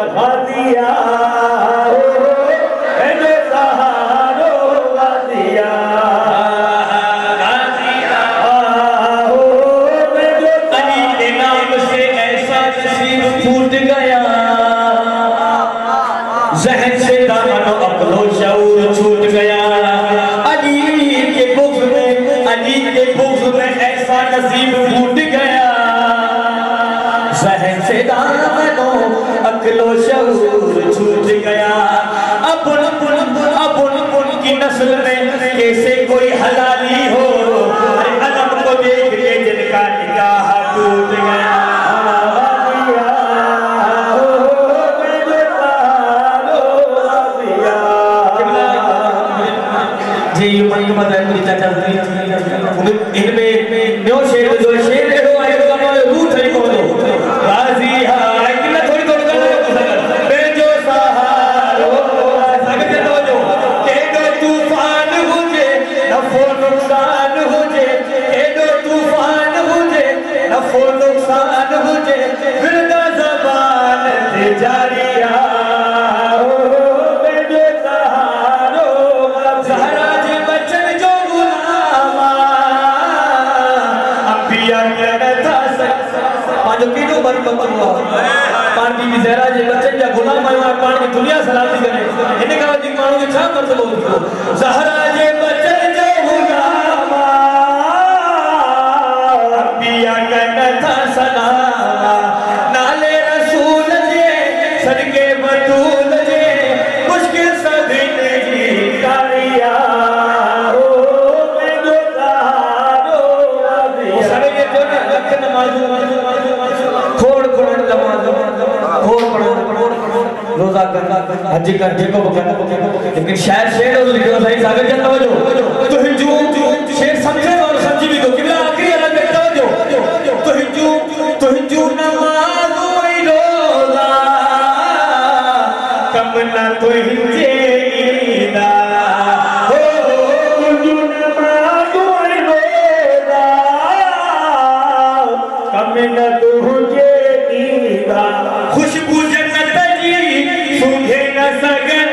गाजिया जो सहारो गाजिया गाजिया जो अली के नाम से ऐसा नसीब फूट गया ज़हन से दामन अक्लो शऊर छूट गया अली के बुग़्ज़ में ऐसा नसीब फूट गया ज़हन से दामन अक्लो शऊर छूट गया अब की नस्ल में कैसे कोई हलाली हो अलम को देख के जिनका निकाह टूट गया जी मन को बताया मेरी चाचा इनमें न्यो शेर जो शेर लो आयो का रूह थई को दो गाजी हा कितना थोड़ी थोड़ी कर बे जो सहारो सगत तो जो केडो तूफान हुजे नफो नुकसान हुजे केडो तूफान हुजे नफो नुकसान हुजे फिरदा ज़बान ते जारिया पानी की ज़हरा जे बच्चन जा गुलाम आयो पानी की दुनिया सलामती करे इने का जी मानो के छा मतलब हो ज़हरा जे बच्चन जो गुलाम पिया कन था सलाम नाले रसूल जे सदके बतूल जे मुश्किल सदिन जी कारिया हो मैं जो सहारो वो सारे ये जो रख नमाज रोजा करना हज कर जेको लेकिन शायद शेर और लिखो सही सागर जन तवज्जो तो हिजू शेर समझे और समझी भी दो किबला आखिरी अलग में तवज्जो तो हिजू नमाज और रोजा कम ना तो हिजे ईदा हो हिजू नमाज और रोजा कम ना तो हिजे ईदा खुशबू जन्नत जी सूंघे न सके